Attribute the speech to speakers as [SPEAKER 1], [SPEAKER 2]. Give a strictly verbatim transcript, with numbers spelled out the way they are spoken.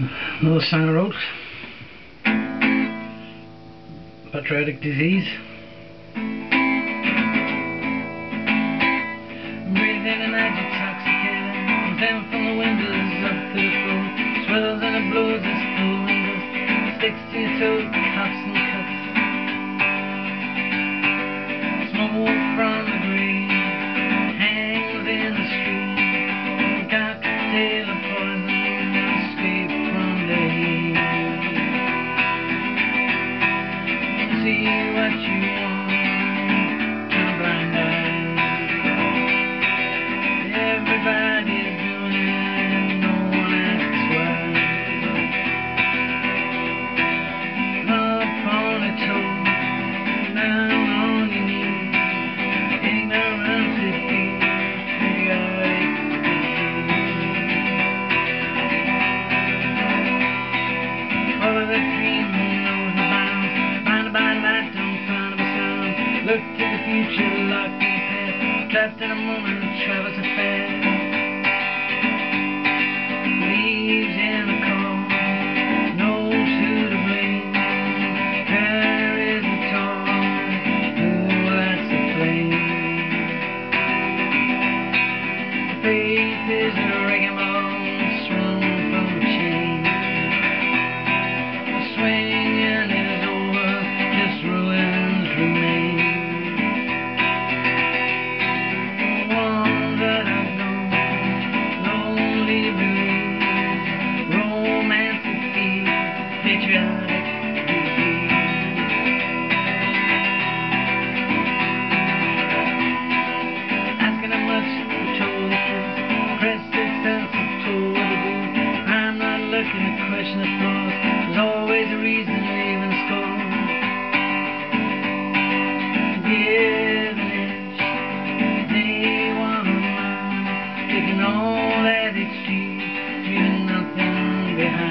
[SPEAKER 1] Another song I wrote. Patriotic Disease. Breathing an intoxicated, down from the windows up to the floor. Swells and it blows, it's through the windows. Sticks to your toes, cuffs and cuts. Smoke from the grave hangs in the street. Cocktail of poison, escape from the heat. See what you want, turn a blind eye. Everybody's doing it, no one asks why. Up on a toe, down on your knees. Ignorance defeats patriotic disease. Follow the dream, who knows the bounds. Find a body light, don't find a sound. Look to the future, locked in the past. Trapped in a moment, travels a fast. Leaves in the cold, knows who to blame. Carries the torch, who lights the flame. Faith is a wrecking ball, swung from a chain. The swinging is over, just ruins remain. The ones that are gone, lonely blues, romance defeats patriotic disease. Asking how much you told the truth, press six cents and told what to do. I'm not looking to question the flaws, there's always a reason leaving score. Give an inch, they want a mile, taking all that it's cheap, leaving nothing behind.